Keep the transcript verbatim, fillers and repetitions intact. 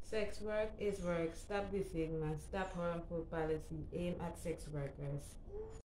Sex work is work. Stop the stigma. Stop harmful policy aimed at sex workers.